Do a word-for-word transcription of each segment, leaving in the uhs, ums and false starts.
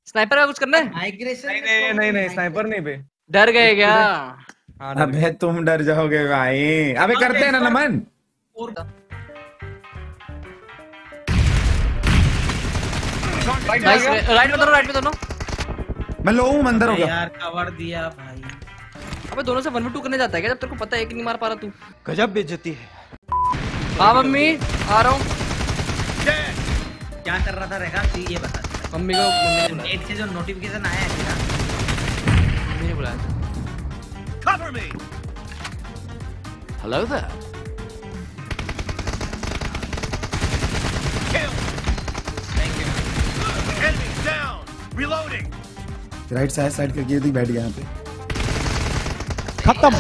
Sniper का कुछ करना है? नहीं नहीं नहीं नहीं स्नाइपर नहीं पे। डर गए क्या? अबे तुम डर जाओगे भाई। अबे करते हैं ना नमन। राइट में दोनों, राइट में दोनों। मैं लो हूँ, अंदर हो गया यार कवर दिया भाई। अबे दोनों से वन वी टू करने जाता है क्या जब तेरे को पता है कि नहीं मार पा रहा तू? गजब बेइज्जती है। हाँ मम्मी आ रहा हूँ। क्या कर रहा था रेगा तू ये बता। मम्मी को मम्मी ने नेट से जो नोटिफिकेशन आया है तेरा, मम्मी ने बुलाया। Cover me. Hello there. Kill. Thank you. Enemy down. Reloading. Right side side करके ये बैठ गया यहाँ पे। खत्म।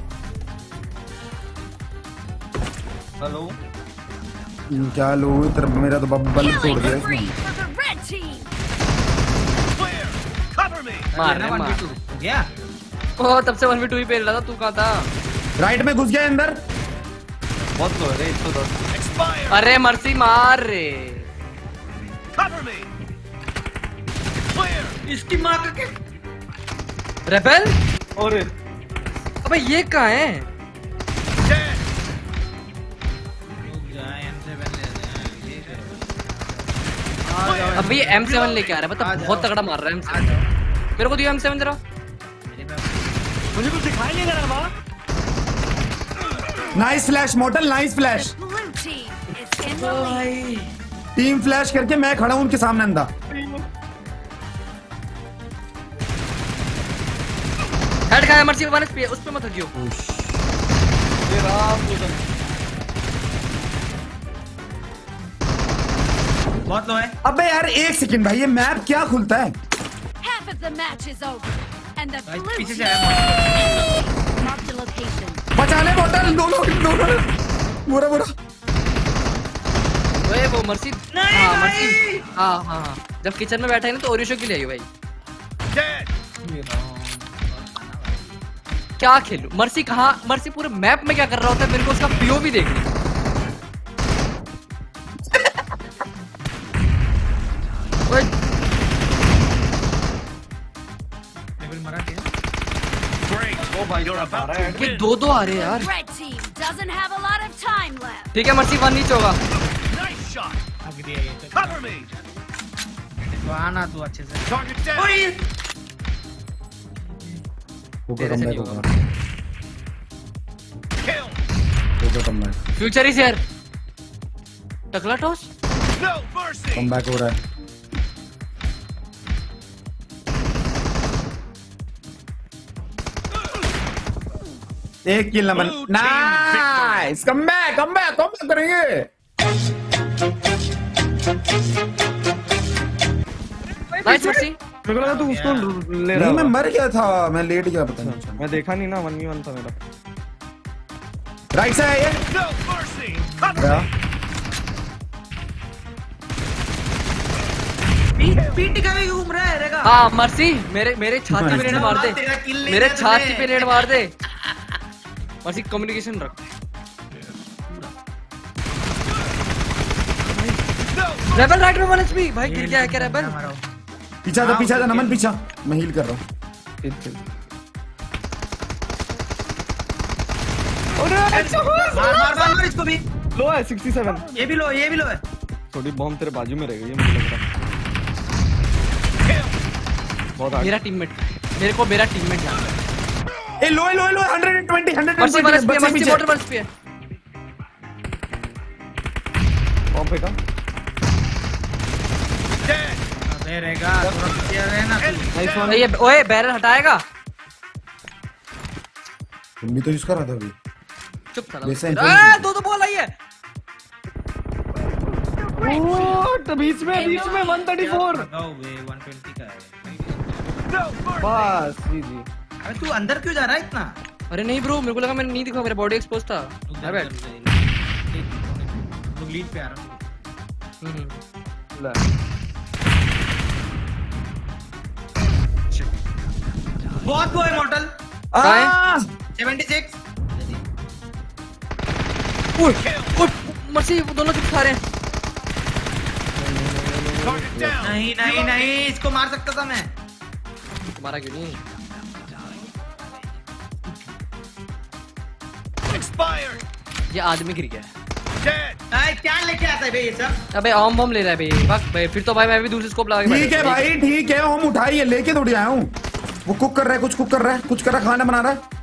हेलो क्या लो तेरा, मेरा तो बब्बल तोड़ दिया इसने। Clear. Cover me. मार रहे मार। हो गया। ओ तब से वन वी टू ही पेल रहा था, तू कहाँ था? राइट में घुस गया अंदर। बहुत लो रे एक सौ दस। Expire. अरे मर्सी मार रे। Cover me. Clear. इसकी माँ का क्या? रेबेल? और अबे ये कहाँ है? Dead. अभी एम सेवन लेके आ रहा है, मतलब बहुत तगड़ा मार रहा है एम सेवन। मेरे को दियो एम सेवन जरा। मुझे कुछ दिखाई नहीं दे रहा माँ। Nice flash model, nice flash. Team flash करके मैं खड़ा हूँ उनके सामने अंधा। हेड खाया मर्सी वन एचपी, उस पे मत हगियो। ये राम कसम। बहुत लो है। अबे यार एक सेकंड भाई, ये मैप क्या खुलता है? Half of the match is over, and the blue पीछे से team आया। marked the location. बचाने मॉडल दोनों दोनों बुरा बुरा। ओए वो मर्सी, हाँ मर्सी, हाँ हाँ हाँ जब किचन में बैठा है ना तो ओरिशो के लिए आई भाई। Dead. क्या खेलूं? मर्सी कहाँ, मर्सी पूरे मैप में क्या कर रहा होता है, मेरे को उसका पीओवी देखनी। ओ भाई you're about to ये दो दो आ रहे हैं यार। Red team doesn't have a lot of time left. ठीक है मर्सी वन नीच होगा। Nice shot. भाग दिया ये तो। Cover me. तो आना तू अच्छे से। Target down. ओए ऊपर कम बैक होगा। Kill. ऊपर come back. Future is here. टकला toss. No mercy. Come back हो रहा है। एक kill Naman. Nice come back, come back, come back करेंगे। Nice mercy. मेरे को लगा तू उसको ले रहा नहीं मैं होगा। मर गया था, मैं लेट गया पता नहीं। मैं देखा नहीं ना, वन वी वन था मेरा। राइट से है ये। No mercy. Cover गया। me. पीठ पीठ टिका भी घूम रहा है रेगा। हाँ मर्सी मेरे मेरे छाती पे रेड मार दे, तेरा kill नहीं मेरे कर छाती रहे। पे रेड मार दे। मर्सी कम्युनिकेशन रख। No. रेबल राइट में वन एचपी भाई, गिर गया है क्या रेबल? पीछा था पीछा था नमन, पीछा। मैं हील कर रहा हूँ। मार मार मार मार इसको भी। लो है सिक्सटी सेवन। ये भी लो, ये भी लो है। थोड़ी बॉम्ब तेरे बाजू में रह गई है मुझे लग रहा है। बहुत आगे। मेरा टीममेट, मेरे को मेरा टीममेट जान रहा है। ए लो लो लो one twenty one mercy one HP, twenty mercy motor one HP है। बॉम्ब फेंका। Dead. अबे रेगा सुरक्षित रहना तू। Nice one. ये ओए बैरल हटाएगा। तुम भी तो यूज कर रहा था अभी। चुप था। वैसे ही ए दो दो बॉल आई है। What? बीच में बीच में वन थर्टी फोर। लगाओ बे वन ट्वेंटी का है। No mercy. बस जी जी। अबे तू अंदर क्यों जा रहा है इतना? अरे नहीं ब्रो, मेरे को लगा मैंने नहीं दिखा, मेरा बॉडी एक्सपोज था। उधर, मैं बैठ। उधर, उधर। लोग लीड पे आ रहा हूँ। ले। बहुत वो है मॉडल। आ सेवेंटी सिक्स। ओए ओए मर्सी वो दोनों चुप खा रहे हैं। Target down. नहीं नहीं नहीं, इसको मार सकता था मैं। तुम्हारा क्यों नहीं? Expired. ये आदमी गिर गया है। Dead. भाई क्या लेके आता है भाई ये सब? अबे ऑम बम ले रहा है भाई। भाग भाई, फिर तो भाई मैं भी दूसरी स्कोप लगा के ठीक है भाई, ठीक है, हम उठाइए, लेके थोड़ी आया हूँ। वो कुक कर रहा है, कुछ कुक कर रहा है, कुछ कर रहा है, खाना बना रहा है।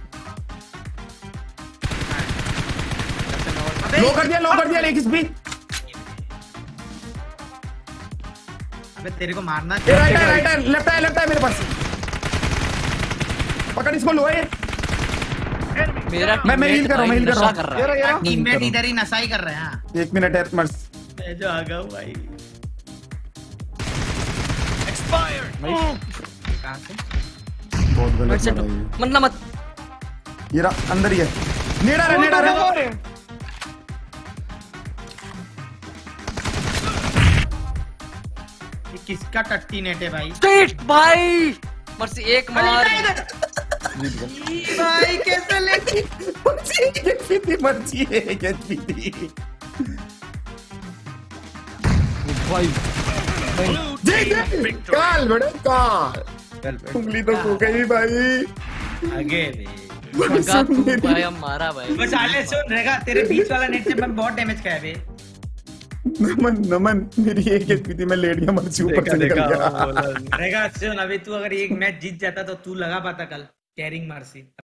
लो कर दिया, लो कर दिया, लेकिस भी। अबे तेरे को मारना ये राइट है, राइट है, लेफ्ट है, लेफ्ट है मेरे पास। पकड़ इसको, लो है। मेरा मैं मैं हील कर रहा हूँ, मैं हील कर रहा नशा कर हूँ। रहा है। टीममेट इधर ही नसाई कर रहे हैं। हाँ। एक मिनट है, मर्स। मैं जो आ गया हूँ भाई। Expired. कहाँ से? बहुत मत गलत चलो, मारा ये। मरना मत। ये रहा, अंदर ही है। नेड़ा रहा, नेड़ा रहा। ये किसका टट्टी नेट है भाई? स्ट्रेट भाई, मर्सी एक मार। ई भाई कैसे लेके? मर्जी मर्जी है, मर्जी। भाई Blue जी team जी, victory. काल बड़े काल। उंगली तो सूख गई भाई। आगे बे। भगा तू भाई, हम मारा भाई। बस आले सुन रहेगा, तेरे बीच वाला नेट से मैं बहुत डैमेज खाया बे। नमन नमन, मेरी एक एचपी थी, मैं लेट गया, मर्जी ऊपर से निकल गया। रहेगा सुन, अभी तू अगर एक मैच जीत जाता तो तू लगा पाता कल कैरिंग मारसी।